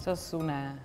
sos una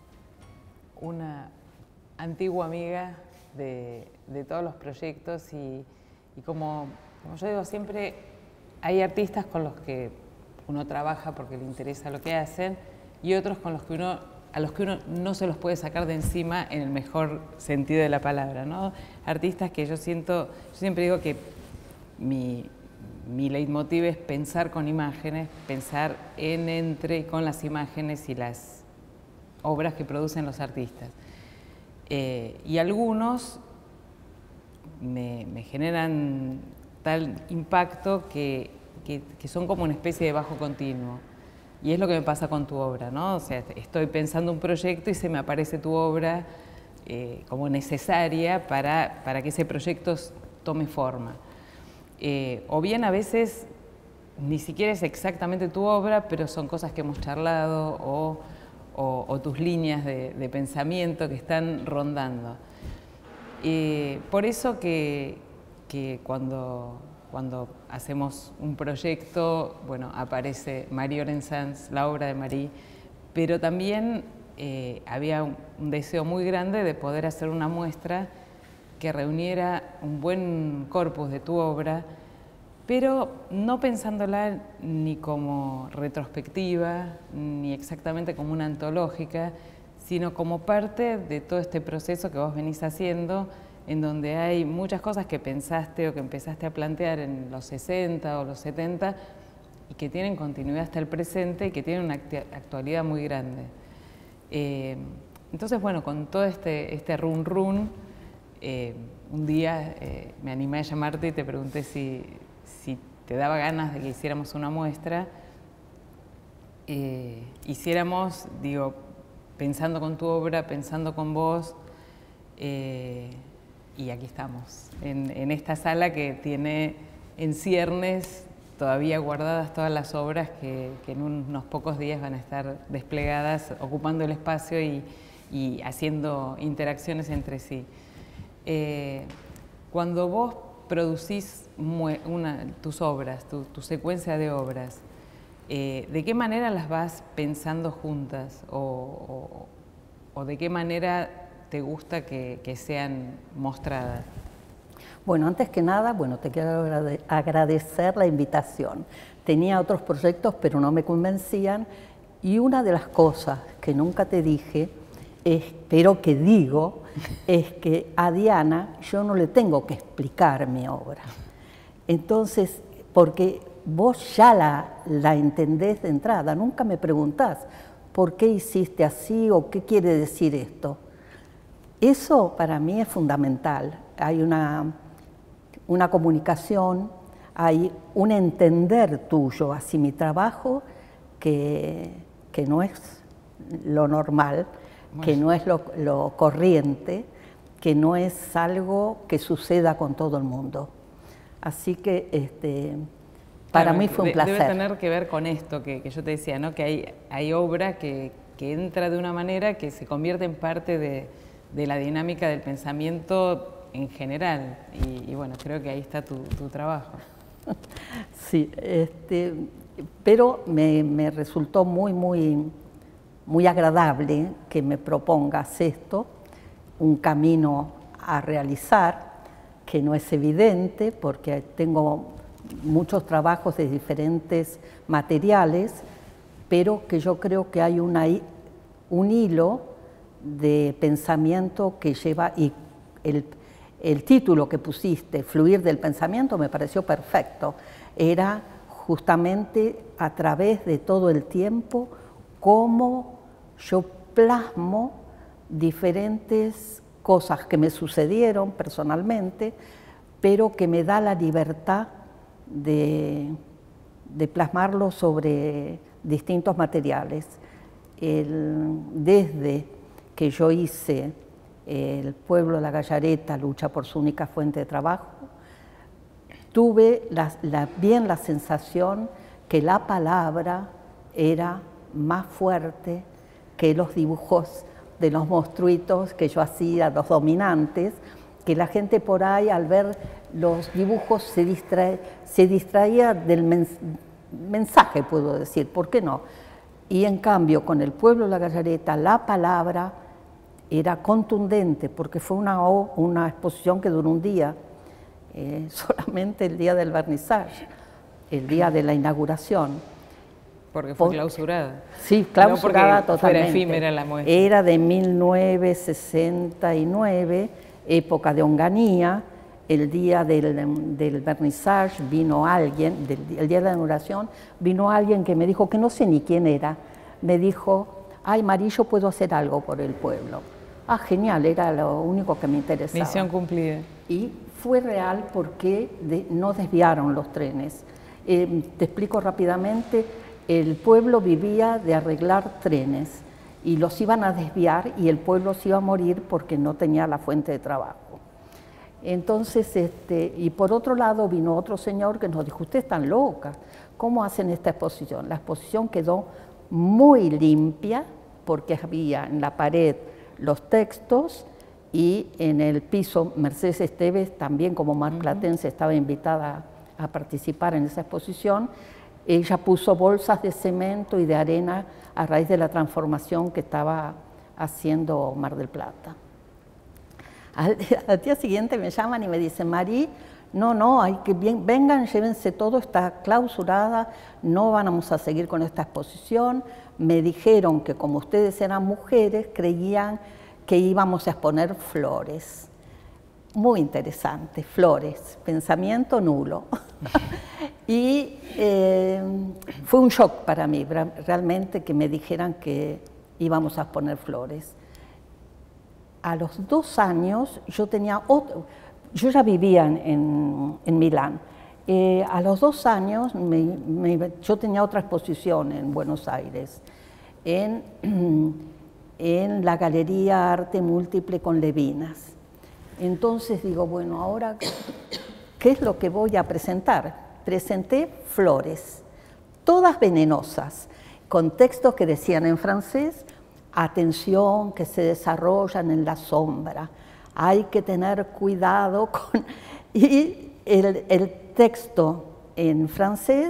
antigua amiga de todos los proyectos y como yo digo siempre, hay artistas con los que uno trabaja porque le interesa lo que hacen y otros con los que a los que uno no se los puede sacar de encima en el mejor sentido de la palabra, ¿no? Artistas que yo siempre digo que mi leitmotiv es pensar con imágenes, pensar entre y con las imágenes y las obras que producen los artistas. Y algunos me generan tal impacto que son como una especie de bajo continuo. Y es lo que me pasa con tu obra, ¿no? O sea, estoy pensando un proyecto y se me aparece tu obra como necesaria para que ese proyecto tome forma. O bien a veces ni siquiera es exactamente tu obra, pero son cosas que hemos charlado o tus líneas de pensamiento que están rondando. Por eso que cuando hacemos un proyecto, bueno, aparece Marie Orensanz, la obra de Marie, pero también había un deseo muy grande de poder hacer una muestra que reuniera un buen corpus de tu obra, pero no pensándola ni como retrospectiva, ni exactamente como una antológica, sino como parte de todo este proceso que vos venís haciendo, en donde hay muchas cosas que pensaste o que empezaste a plantear en los 60 o los 70 y que tienen continuidad hasta el presente y que tienen una actualidad muy grande. Entonces, bueno, con todo este run, un día me animé a llamarte y te pregunté si te daba ganas de que hiciéramos una muestra. Hiciéramos, digo, pensando con tu obra, pensando con vos, y aquí estamos, en esta sala que tiene en ciernes todavía guardadas todas las obras que en unos pocos días van a estar desplegadas, ocupando el espacio y haciendo interacciones entre sí. Cuando vos producís tus obras, tu secuencia de obras, ¿de qué manera las vas pensando juntas o de qué manera te gusta que sean mostradas? Bueno, antes que nada, bueno, te quiero agradecer la invitación. Tenía otros proyectos, pero no me convencían. Y una de las cosas que nunca te dije, pero que digo, es que a Diana yo no le tengo que explicar mi obra. Entonces, porque vos ya la entendés de entrada, nunca me preguntás por qué hiciste así o qué quiere decir esto. Eso para mí es fundamental. Hay una comunicación, hay un entender tuyo hacia mi trabajo que no es lo normal, que no es lo corriente, que no es algo que suceda con todo el mundo. Así que para mí fue un placer. Debe tener que ver con esto que yo te decía, ¿no? Que hay obra que entra de una manera que se convierte en parte de la dinámica del pensamiento en general. Y bueno, creo que ahí está tu trabajo. Sí, pero me resultó muy agradable que me propongas esto, un camino a realizar, que no es evidente porque tengo muchos trabajos de diferentes materiales, pero que yo creo que hay un hilo de pensamiento que lleva, y el título que pusiste, Fluir del Pensamiento, me pareció perfecto. Era justamente a través de todo el tiempo cómo yo plasmo diferentes cosas que me sucedieron personalmente, pero que me da la libertad de plasmarlo sobre distintos materiales. Desde que yo hice El pueblo de la Gallareta lucha por su única fuente de trabajo, tuve bien la sensación que la palabra era más fuerte que los dibujos de los monstruitos que yo hacía, los dominantes, que la gente por ahí al ver los dibujos se distraía del mensaje, puedo decir, ¿por qué no? Y en cambio, con el pueblo de la Gallareta, la palabra era contundente, porque fue una exposición que duró un día, solamente el día del vernizaje, el día de la inauguración. Porque fue clausurada. Sí, clausurada no totalmente. Fuera efímera la muestra. Era de 1969, época de Onganía. El día del vernizaje vino alguien, el día de la inauguración, vino alguien que me dijo, que no sé ni quién era, me dijo, ay, Marí, yo puedo hacer algo por el pueblo. Ah, genial, era lo único que me interesaba. Misión cumplida. Y fue real porque no desviaron los trenes. Te explico rápidamente, el pueblo vivía de arreglar trenes y los iban a desviar y el pueblo se iba a morir porque no tenía la fuente de trabajo. Entonces, y por otro lado vino otro señor que nos dijo, ustedes están locas, ¿cómo hacen esta exposición? La exposición quedó muy limpia porque había en la pared los textos y en el piso Mercedes Esteves, también como marplatense, estaba invitada a participar en esa exposición. Ella puso bolsas de cemento y de arena a raíz de la transformación que estaba haciendo Mar del Plata. Al día siguiente me llaman y me dicen, Marí, no, hay que vengan, llévense todo, está clausurada, no vamos a seguir con esta exposición. Me dijeron que como ustedes eran mujeres, creían que íbamos a exponer flores. Muy interesante, flores, pensamiento nulo. Y fue un shock para mí, realmente, que me dijeran que íbamos a exponer flores. A los 2 años yo tenía yo ya vivía en Milán. A los 2 años yo tenía otra exposición en Buenos Aires, en la Galería Arte Múltiple con Levinas. Entonces digo, bueno, ahora, ¿qué es lo que voy a presentar? Presenté flores, todas venenosas, con textos que decían en francés, atención, que se desarrollan en la sombra, hay que tener cuidado con... Y el texto en francés,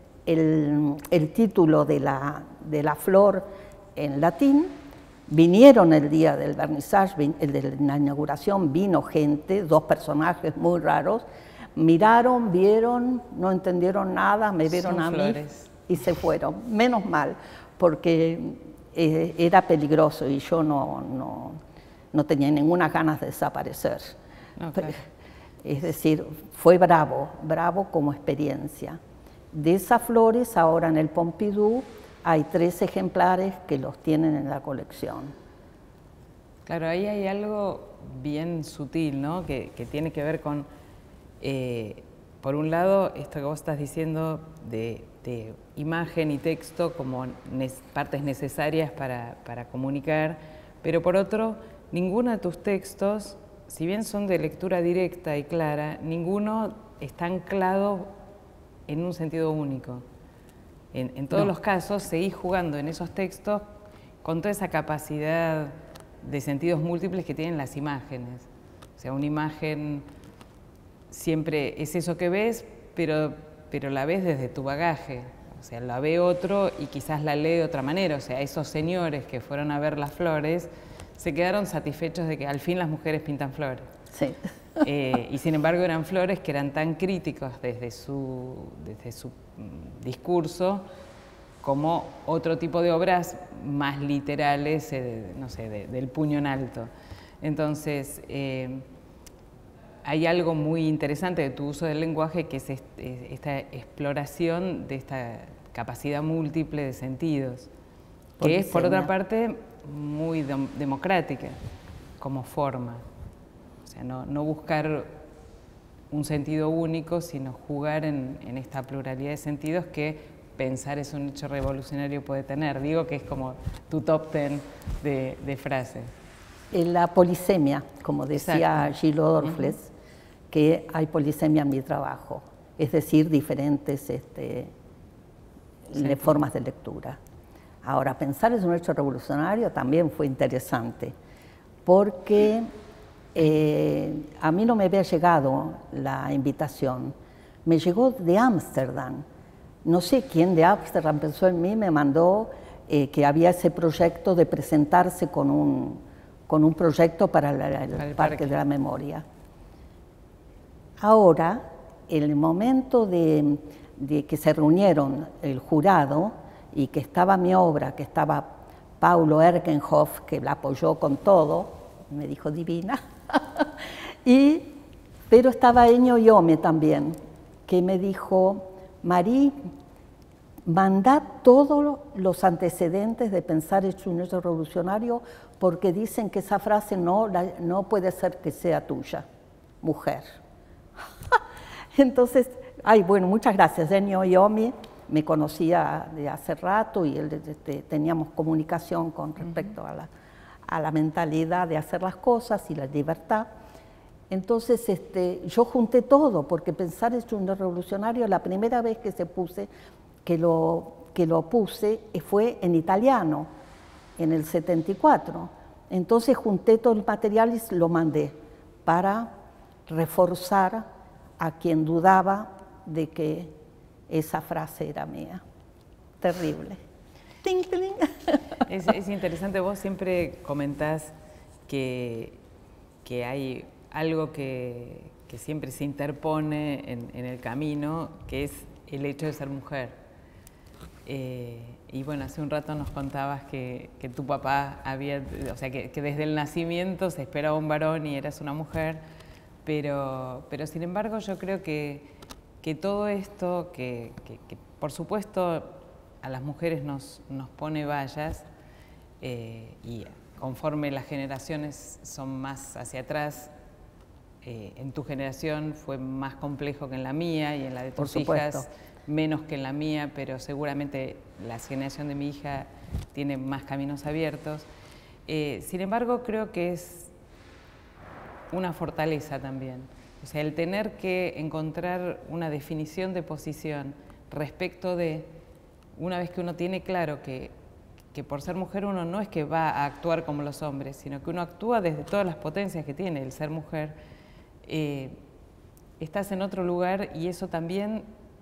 el título de la flor en latín. Vinieron el día del vernizaje, de la inauguración, vino gente, 2 personajes muy raros, miraron, vieron, no entendieron nada, me vieron a mí y se fueron. Menos mal, porque era peligroso y yo no tenía ninguna ganas de desaparecer. Okay. Es decir, fue bravo como experiencia. De esas flores, ahora en el Pompidou, hay 3 ejemplares que los tienen en la colección. Claro, ahí hay algo bien sutil, ¿no? Que tiene que ver con, por un lado, esto que vos estás diciendo de imagen y texto como partes necesarias para comunicar, pero por otro, ninguno de tus textos, si bien son de lectura directa y clara, ninguno está anclado en un sentido único. En todos los casos, seguís jugando en esos textos con toda esa capacidad de sentidos múltiples que tienen las imágenes. O sea, una imagen siempre es eso que ves, pero la ves desde tu bagaje. O sea, la ve otro y quizás la lee de otra manera. O sea, esos señores que fueron a ver las flores se quedaron satisfechos de que al fin las mujeres pintan flores. Sí. Y sin embargo eran flores que eran tan críticos desde su discurso como otro tipo de obras más literales, no sé, del puño en alto. Entonces, hay algo muy interesante de tu uso del lenguaje, que es esta exploración de esta capacidad múltiple de sentidos, que es, por otra parte, muy democrática como forma. O sea, no buscar un sentido único, sino jugar en esta pluralidad de sentidos que pensar es un hecho revolucionario puede tener. Digo que es como tu top 10 de frases. La polisemia, como decía Gilles Dorfles, que hay polisemia en mi trabajo, es decir, diferentes formas de lectura. Ahora, pensar es un hecho revolucionario también fue interesante, porque a mí no me había llegado la invitación, me llegó de Ámsterdam. No sé quién de Ámsterdam pensó en mí, me mandó que había ese proyecto de presentarse con un proyecto para el Parque de la Memoria. Ahora, en el momento de que se reunieron el jurado y que estaba mi obra, que estaba Paulo Erkenhoff, que la apoyó con todo, me dijo divina, pero estaba Ennio Iommi también, que me dijo, Marí, mandá todos los antecedentes de pensar en un hecho revolucionario porque dicen que esa frase no puede ser que sea tuya, mujer. Entonces, bueno, muchas gracias. Ennio Iommi me conocía de hace rato y teníamos comunicación con respecto a la mentalidad de hacer las cosas y la libertad. Entonces yo junté todo, porque pensar en un revolucionario, la primera vez que lo puse fue en italiano, en el 74. Entonces junté todo el material y lo mandé para reforzar a quien dudaba de que esa frase era mía. Terrible. ¡Ting, ting! Es interesante, vos siempre comentás que hay algo que siempre se interpone en el camino, que es el hecho de ser mujer. Y bueno, hace un rato nos contabas que tu papá o sea, que desde el nacimiento se esperaba un varón y eras una mujer, pero sin embargo yo creo que todo esto, que por supuesto a las mujeres nos pone vallas, y conforme las generaciones son más hacia atrás, en tu generación fue más complejo que en la mía y en la de tus hijas menos que en la mía, pero seguramente la generación de mi hija tiene más caminos abiertos. Sin embargo, creo que es una fortaleza también. O sea, el tener que encontrar una definición de posición respecto de, una vez que uno tiene claro que por ser mujer uno no es que va a actuar como los hombres, sino que uno actúa desde todas las potencias que tiene el ser mujer, estás en otro lugar y eso también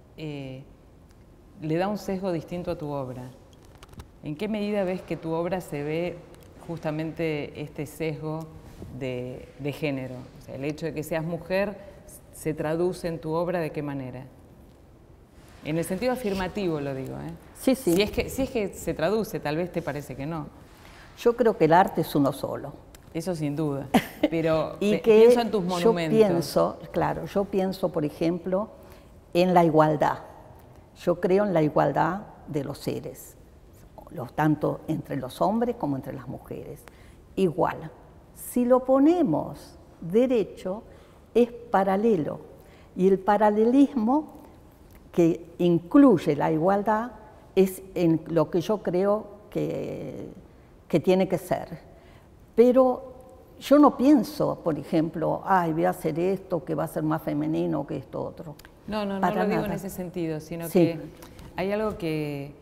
le da un sesgo distinto a tu obra. ¿En qué medida ves que tu obra se ve justamente este sesgo de género? O sea, el hecho de que seas mujer se traduce en tu obra, ¿de qué manera? En el sentido afirmativo lo digo, ¿eh? Sí, sí. Si es que se traduce, tal vez te parece que no. Yo creo que el arte es uno solo. Eso sin duda, pero pienso en tus monumentos. Yo pienso, por ejemplo, en la igualdad. Yo creo en la igualdad de los seres, tanto entre los hombres como entre las mujeres. Igual. Si lo ponemos derecho, es paralelo. Y el paralelismo que incluye la igualdad es en lo que yo creo que tiene que ser. Pero yo no pienso, por ejemplo, voy a hacer esto que va a ser más femenino que esto otro. No lo digo en ese sentido, sino que hay algo que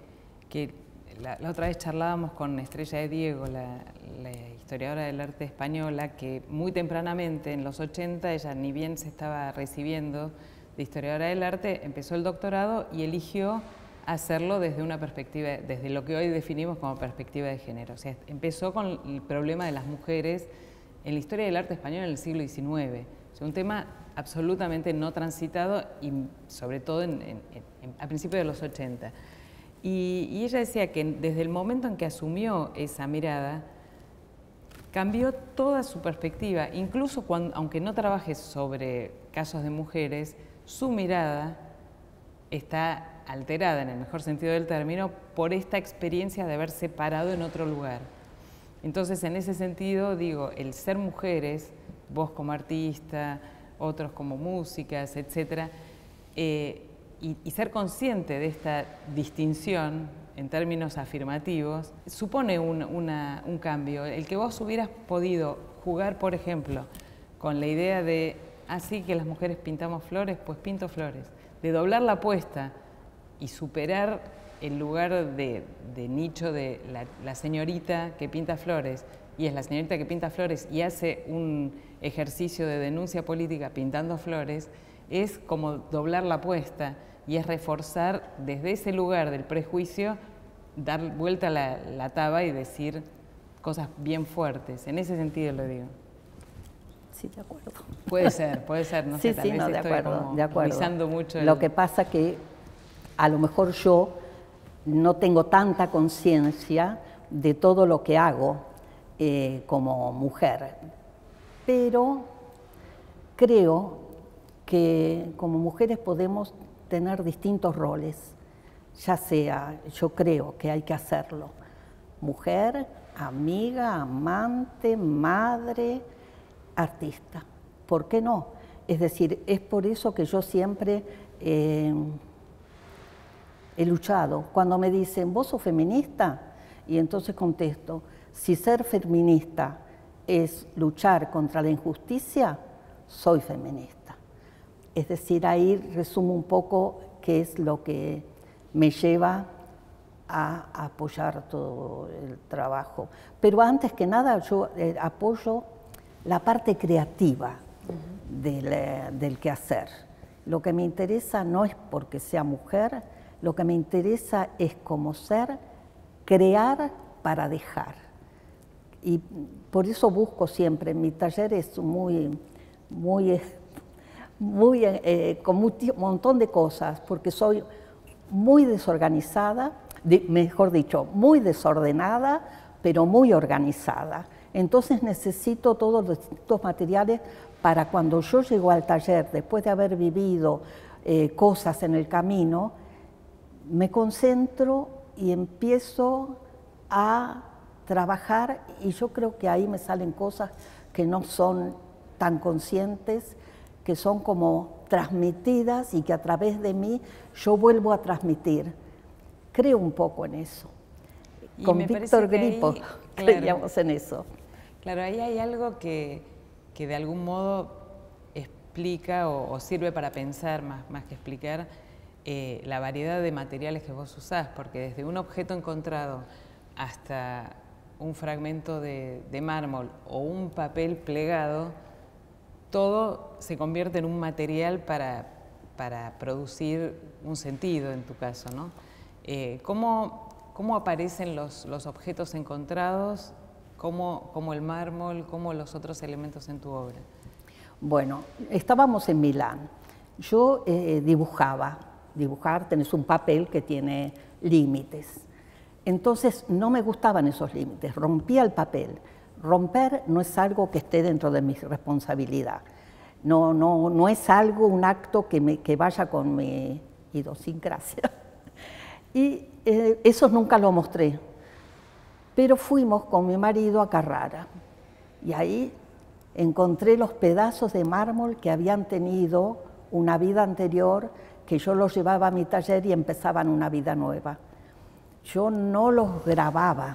la otra vez charlábamos con Estrella de Diego, la historiadora del arte española, que muy tempranamente, en los 80, ella ni bien se estaba recibiendo de historiadora del arte, empezó el doctorado y eligió hacerlo desde una perspectiva, desde lo que hoy definimos como perspectiva de género. O sea, empezó con el problema de las mujeres en la historia del arte español en el siglo XIX. O sea, un tema absolutamente no transitado y sobre todo a principios de los 80. Y ella decía que desde el momento en que asumió esa mirada, cambió toda su perspectiva, incluso aunque no trabaje sobre casos de mujeres, su mirada está alterada, en el mejor sentido del término, por esta experiencia de haberse parado en otro lugar. Entonces, en ese sentido, digo, el ser mujeres, vos como artista, otros como músicas, etcétera, y ser consciente de esta distinción en términos afirmativos, supone un cambio. El que vos hubieras podido jugar, por ejemplo, con la idea de, así que las mujeres pintamos flores, pues pinto flores, de doblar la apuesta y superar el lugar de nicho de la señorita que pinta flores, y es la señorita que pinta flores y hace un ejercicio de denuncia política pintando flores, es como doblar la apuesta y es reforzar desde ese lugar del prejuicio dar vuelta a la taba y decir cosas bien fuertes. En ese sentido lo digo. Sí, de acuerdo. Puede ser, no sé, tal vez de estoy acuerdo, como de acuerdo. pisando mucho. Lo que pasa que a lo mejor yo no tengo tanta conciencia de todo lo que hago como mujer, pero creo que como mujeres podemos tener distintos roles, ya sea, yo creo que hay que hacerlo, mujer, amiga, amante, madre, artista. ¿Por qué no? Es decir, es por eso que yo siempre he luchado. Cuando me dicen, ¿vos sos feminista? Y entonces contesto, si ser feminista es luchar contra la injusticia, soy feminista. Es decir, ahí resumo un poco qué es lo que me lleva a apoyar todo el trabajo. Pero antes que nada yo apoyo la parte creativa del quehacer. Lo que me interesa no es porque sea mujer, lo que me interesa es como ser, crear para dejar. Y por eso busco siempre, mi taller es con un montón de cosas, porque soy muy desorganizada, mejor dicho, muy desordenada, pero muy organizada. Entonces necesito todos los distintos materiales para cuando yo llego al taller, después de haber vivido cosas en el camino, me concentro y empiezo a trabajar y yo creo que ahí me salen cosas que no son tan conscientes, que son como transmitidas y que a través de mí yo vuelvo a transmitir. Creo un poco en eso. Y con Víctor Gripo creíamos en eso. Claro, ahí hay algo que de algún modo explica o sirve para pensar, más que explicar, la variedad de materiales que vos usás, porque desde un objeto encontrado hasta un fragmento de mármol o un papel plegado, todo se convierte en un material para producir un sentido, en tu caso, ¿no? ¿Cómo aparecen los objetos encontrados, como el mármol, como los otros elementos en tu obra? Bueno, estábamos en Milán. Yo dibujar, tenés un papel que tiene límites. Entonces no me gustaban esos límites, rompía el papel. Romper no es algo que esté dentro de mi responsabilidad. No es algo, un acto que vaya con mi idiosincrasia. Y eso nunca lo mostré. Pero fuimos con mi marido a Carrara y ahí encontré los pedazos de mármol que habían tenido una vida anterior, que yo los llevaba a mi taller y empezaban una vida nueva. Yo no los grababa,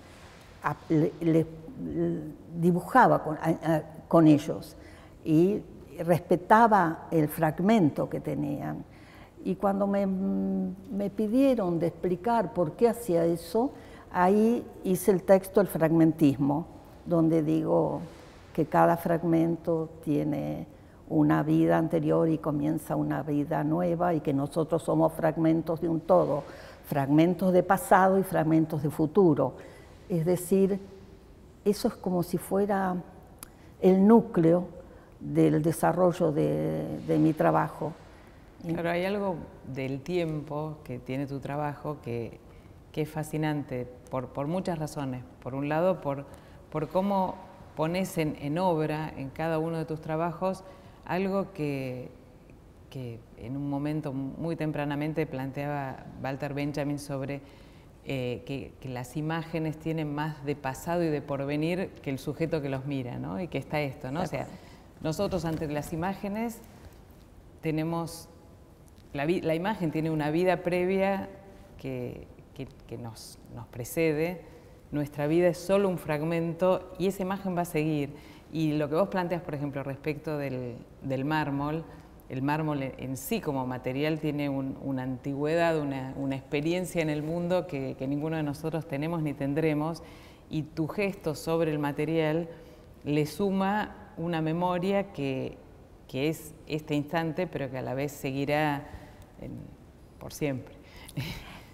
dibujaba con ellos y respetaba el fragmento que tenían. Y cuando me pidieron de explicar por qué hacía eso, ahí hice el texto El fragmentismo, donde digo que cada fragmento tiene una vida anterior y comienza una vida nueva y que nosotros somos fragmentos de un todo, fragmentos de pasado y fragmentos de futuro. Es decir, eso es como si fuera el núcleo del desarrollo de mi trabajo. Claro, hay algo del tiempo que tiene tu trabajo que es fascinante por muchas razones. Por un lado, por cómo pones en obra, en cada uno de tus trabajos, algo que en un momento muy tempranamente planteaba Walter Benjamin sobre que las imágenes tienen más de pasado y de porvenir que el sujeto que los mira, ¿no? Y que está esto, ¿no? O sea, nosotros ante las imágenes tenemos... La imagen tiene una vida previa que nos precede, nuestra vida es solo un fragmento y esa imagen va a seguir. Y lo que vos planteas, por ejemplo, respecto del mármol, el mármol en sí como material tiene una antigüedad, una experiencia en el mundo que ninguno de nosotros tenemos ni tendremos, y tu gesto sobre el material le suma una memoria que es este instante, pero que a la vez seguirá por siempre.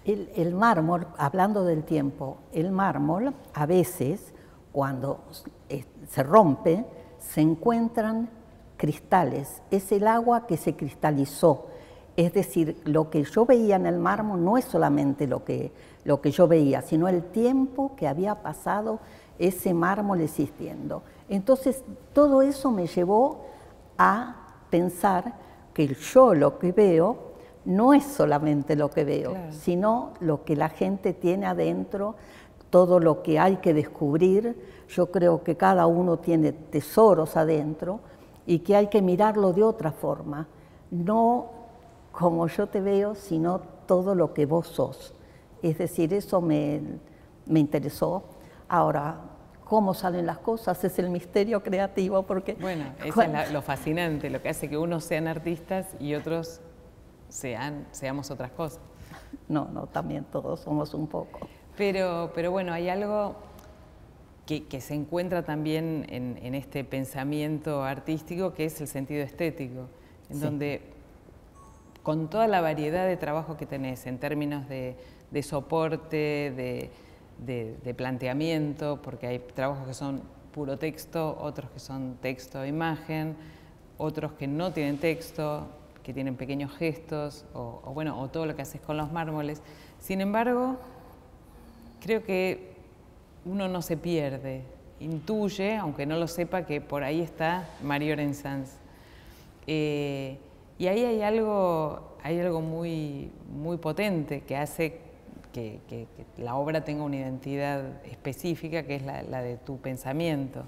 El mármol, hablando del tiempo, el mármol a veces cuando se rompe se encuentran cristales, es el agua que se cristalizó. Es decir, lo que yo veía en el mármol no es solamente lo que yo veía, sino el tiempo que había pasado ese mármol existiendo. Entonces, todo eso me llevó a pensar que yo lo que veo no es solamente lo que veo, claro, sino lo que la gente tiene adentro, todo lo que hay que descubrir. Yo creo que cada uno tiene tesoros adentro y que hay que mirarlo de otra forma, no como yo te veo, sino todo lo que vos sos. Es decir, eso me interesó. Ahora, cómo salen las cosas es el misterio creativo, porque... Bueno, eso es lo fascinante, lo que hace que unos sean artistas y otros seamos otras cosas. No, también todos somos un poco. Pero bueno, hay algo que se encuentra también en este pensamiento artístico, que es el sentido estético, en donde con toda la variedad de trabajo que tenés en términos de soporte, de planteamiento, porque hay trabajos que son puro texto, otros que son texto e imagen, otros que no tienen texto, que tienen pequeños gestos, o todo lo que haces con los mármoles. Sin embargo, creo que uno no se pierde, intuye, aunque no lo sepa, que por ahí está Marie-Laurence Sanz. Y ahí hay algo muy, muy potente que hace que la obra tenga una identidad específica, que es la de tu pensamiento.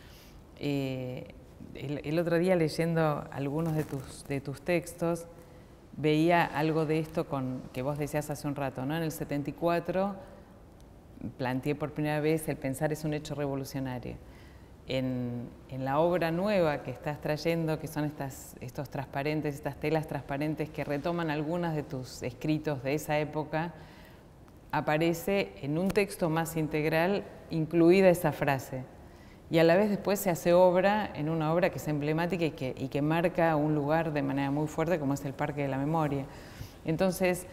El otro día, leyendo algunos de tus textos, veía algo de esto que vos decías hace un rato, ¿no? En el 74 planteé por primera vez el pensar es un hecho revolucionario. En la obra nueva que estás trayendo, que son estos transparentes, estas telas transparentes que retoman algunas de tus escritos de esa época, aparece en un texto más integral incluida esa frase. Y a la vez después se hace obra en una obra que es emblemática y que marca un lugar de manera muy fuerte, como es el Parque de la Memoria. Entonces,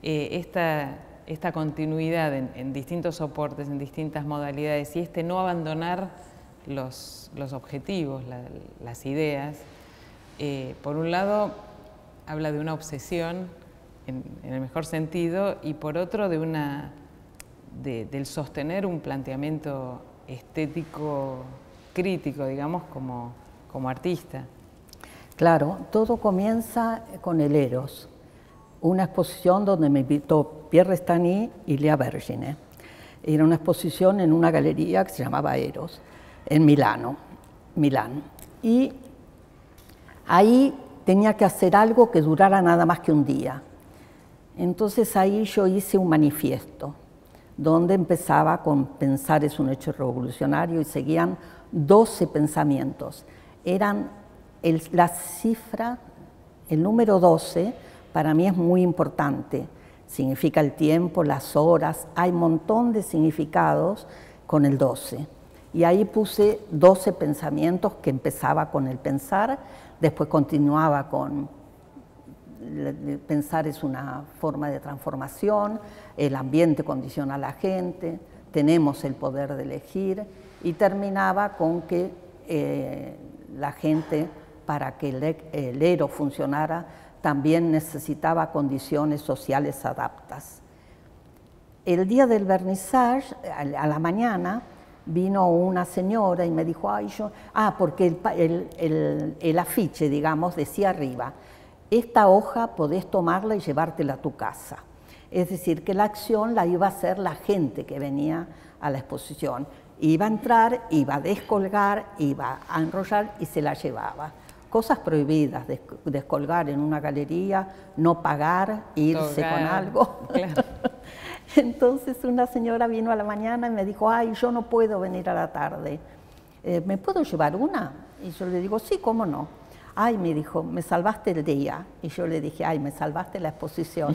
esta continuidad en distintos soportes, en distintas modalidades, y no abandonar los objetivos, las ideas, por un lado habla de una obsesión en el mejor sentido, y por otro del sostener un planteamiento estético crítico, digamos, como artista. Claro, todo comienza con el Eros, una exposición donde me invitó Pierre Restany y Lea Vergine. Era una exposición en una galería que se llamaba Eros, en Milán. Y ahí tenía que hacer algo que durara nada más que un día. Entonces ahí yo hice un manifiesto, donde empezaba con pensar es un hecho revolucionario y seguían 12 pensamientos. Eran la cifra, el número 12, para mí es muy importante. Significa el tiempo, las horas, hay un montón de significados con el 12. Y ahí puse 12 pensamientos que empezaba con el pensar, después continuaba con pensar es una forma de transformación, el ambiente condiciona a la gente, tenemos el poder de elegir, y terminaba con que la gente, para que el Eros funcionara, también necesitaba condiciones sociales adaptas. El día del vernissage, a la mañana, vino una señora y me dijo, porque el afiche, digamos, decía arriba, esta hoja podés tomarla y llevártela a tu casa. Es decir, que la acción la iba a hacer la gente que venía a la exposición. Iba a entrar, iba a descolgar, iba a enrollar y se la llevaba. Cosas prohibidas, descolgar en una galería, no pagar, irse con algo. Claro. Entonces una señora vino a la mañana y me dijo, yo no puedo venir a la tarde, ¿me puedo llevar una? Y yo le digo, sí, ¿cómo no? Me dijo, me salvaste el día. Y yo le dije, me salvaste la exposición.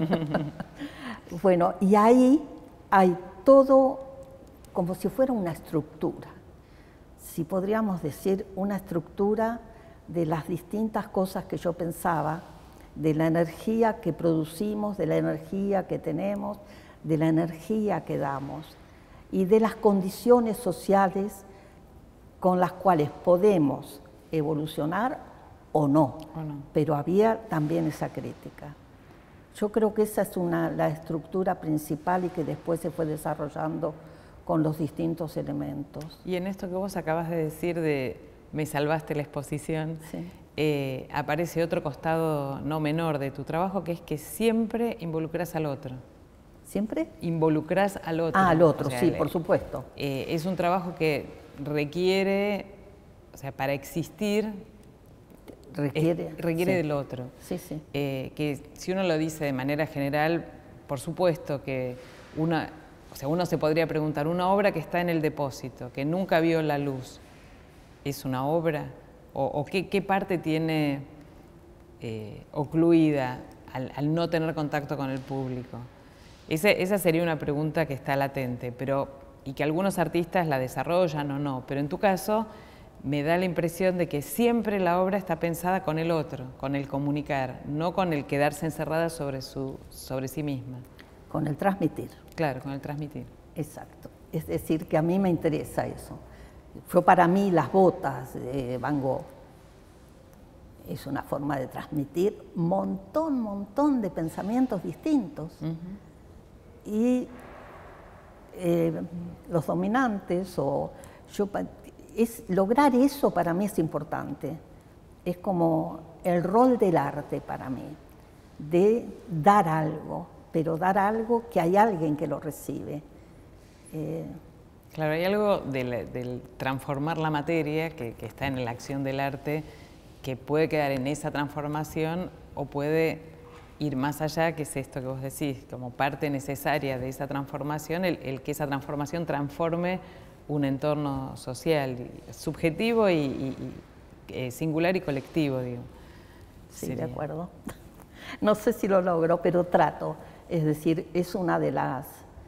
Bueno, y ahí hay todo como si fuera una estructura. Si podríamos decir una estructura de las distintas cosas que yo pensaba de la energía que producimos, de la energía que tenemos, de la energía que damos y de las condiciones sociales con las cuales podemos evolucionar o no. Pero había también esa crítica. Yo creo que esa es la estructura principal y que después se fue desarrollando con los distintos elementos. Y en esto que vos acabas de decir de me salvaste la exposición, sí. Aparece otro costado no menor de tu trabajo, que es que siempre involucras al otro. ¿Siempre? Involucras al otro. Ah, al otro, o sea, sí, por supuesto. Es un trabajo que requiere, o sea, para existir, requiere sí. del otro. Sí, sí. Que si uno lo dice de manera general, por supuesto que uno se podría preguntar, una obra que está en el depósito, que nunca vio la luz, ¿es una obra? ¿O qué parte tiene ocluida al no tener contacto con el público? Esa sería una pregunta que está latente, y que algunos artistas la desarrollan o no, pero en tu caso me da la impresión de que siempre la obra está pensada con el otro, con el comunicar, no con el quedarse encerrada sobre sí misma. Con el transmitir. Claro, con el transmitir. Exacto. Es decir, que a mí me interesa eso. Fue para mí Las botas de Van Gogh. Es una forma de transmitir montón de pensamientos distintos. Y los dominantes, lograr eso para mí es importante. Es como el rol del arte para mí, de dar algo, pero dar algo que hay alguien que lo recibe. Claro, hay algo del transformar la materia que está en la acción del arte, que puede quedar en esa transformación o puede ir más allá, que es esto que vos decís, como parte necesaria de esa transformación, el que esa transformación transforme un entorno social, subjetivo y singular y colectivo, digo. Sí, sería. De acuerdo. No sé si lo logro, pero trato. Es decir, es una de las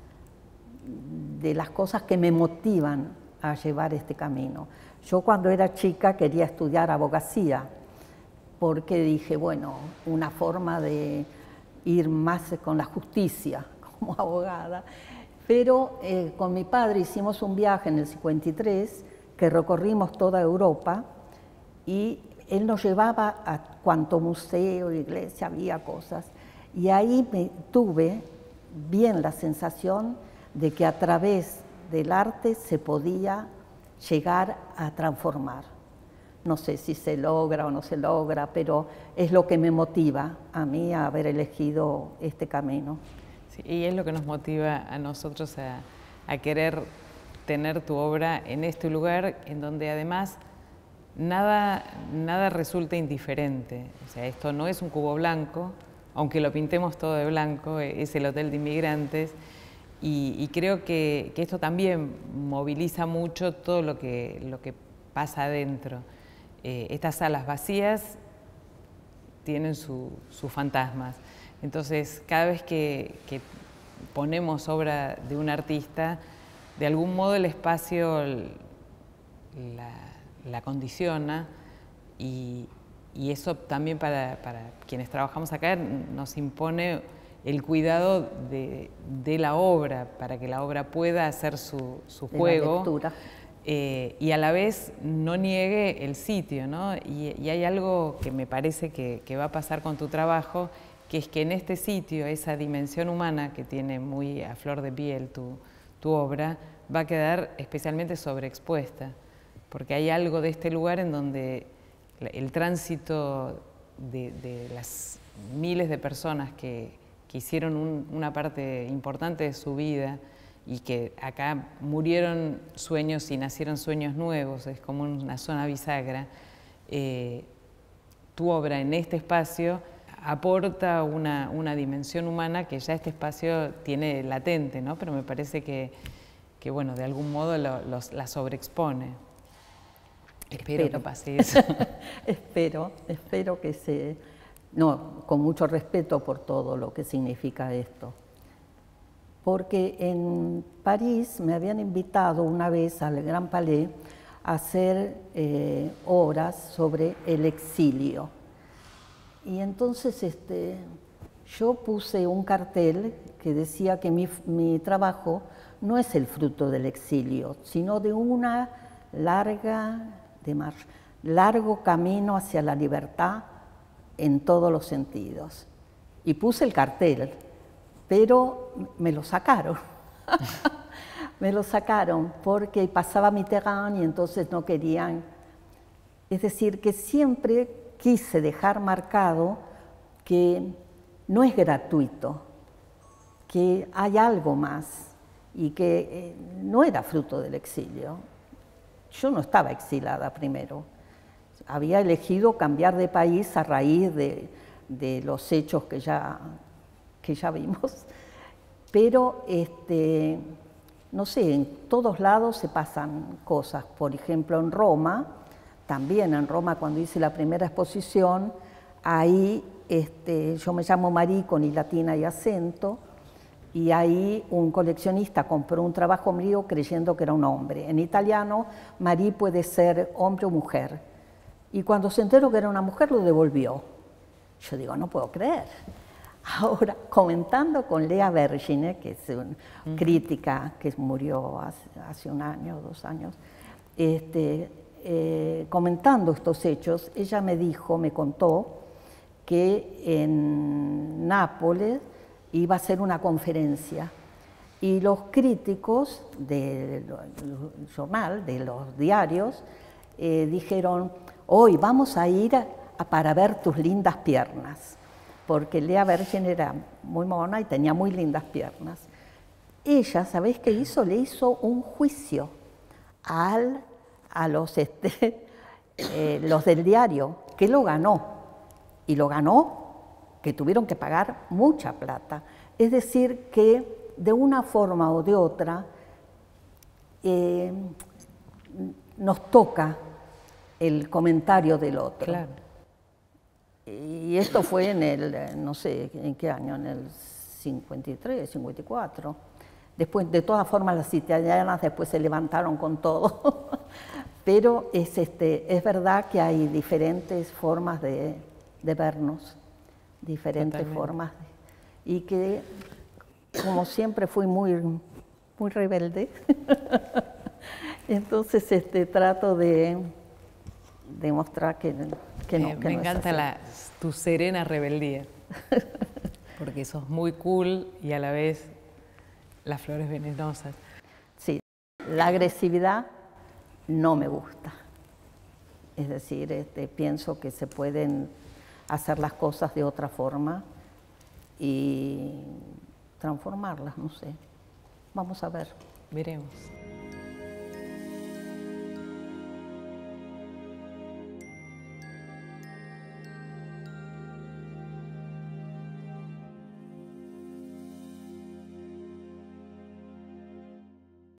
cosas que me motivan a llevar este camino. Yo cuando era chica quería estudiar abogacía, porque dije, bueno, una forma de ir más con la justicia como abogada. Pero con mi padre hicimos un viaje en el 53 que recorrimos toda Europa y él nos llevaba a cuanto museo, iglesia, había cosas. Y ahí tuve bien la sensación de que a través del arte se podía llegar a transformar. No sé si se logra o no se logra, pero es lo que me motiva a mí a haber elegido este camino. Sí, y es lo que nos motiva a nosotros a querer tener tu obra en este lugar, en donde además nada resulta indiferente. O sea, esto no es un cubo blanco, aunque lo pintemos todo de blanco, es el Hotel de Inmigrantes, y creo que esto también moviliza mucho todo lo que pasa adentro. Estas salas vacías tienen sus fantasmas. Entonces, cada vez que ponemos obra de un artista, de algún modo el espacio la condiciona y eso también para quienes trabajamos acá nos impone el cuidado de la obra, para que la obra pueda hacer su juego. Y a la vez no niegue el sitio, ¿no? Y hay algo que me parece que va a pasar con tu trabajo, que es que en este sitio, esa dimensión humana que tiene muy a flor de piel tu obra, va a quedar especialmente sobreexpuesta, porque hay algo de este lugar en donde el tránsito de las miles de personas que hicieron una parte importante de su vida y que acá murieron sueños y nacieron sueños nuevos, es como una zona bisagra, tu obra en este espacio aporta una dimensión humana que ya este espacio tiene latente, ¿no? Pero me parece que bueno, de algún modo la sobreexpone. Espero que pase eso. espero que no, con mucho respeto por todo lo que significa esto. Porque en París me habían invitado una vez al Gran Palais a hacer obras sobre el exilio. Y entonces yo puse un cartel que decía que mi trabajo no es el fruto del exilio, sino de una largo camino hacia la libertad en todos los sentidos. Y puse el cartel, pero me lo sacaron. Me lo sacaron porque pasaba Mitterrand y entonces no querían. Es decir, que siempre quise dejar marcado que no es gratuito, que hay algo más y que no era fruto del exilio. Yo no estaba exilada primero, había elegido cambiar de país a raíz de los hechos que ya vimos, pero no sé, en todos lados se pasan cosas. Por ejemplo, en Roma, también en Roma cuando hice la primera exposición, ahí yo me llamo Marie con I latina y acento, y ahí un coleccionista compró un trabajo mío creyendo que era un hombre. En italiano, Marie puede ser hombre o mujer. Y cuando se enteró que era una mujer, lo devolvió. Yo digo, no puedo creer. Ahora, comentando con Lea Vergine, que es una crítica que murió hace un año, 2 años, comentando estos hechos, ella me contó que en Nápoles iba a hacer una conferencia y los críticos del jornal, de los diarios, dijeron, hoy vamos a ir para ver tus lindas piernas, porque Lea Vergine era muy mona y tenía muy lindas piernas. Ella, ¿sabéis qué hizo? Le hizo un juicio a los del diario, que lo ganó, y lo ganó que tuvieron que pagar mucha plata. Es decir, que de una forma o de otra nos toca el comentario del otro. Claro. Y esto fue en el, no sé en qué año, en el 53, 54. Después, de todas formas, las italianas después se levantaron con todo. Pero es verdad que hay diferentes formas de vernos, diferentes Totalmente. formas. Y que, como siempre, fui muy rebelde. Entonces trato de demostrar que no. Me encanta tu serena rebeldía, porque sos muy cool y a la vez las flores venenosas. Sí, la agresividad no me gusta. Es decir, pienso que se pueden hacer las cosas de otra forma y transformarlas, no sé. Vamos a ver. Veremos.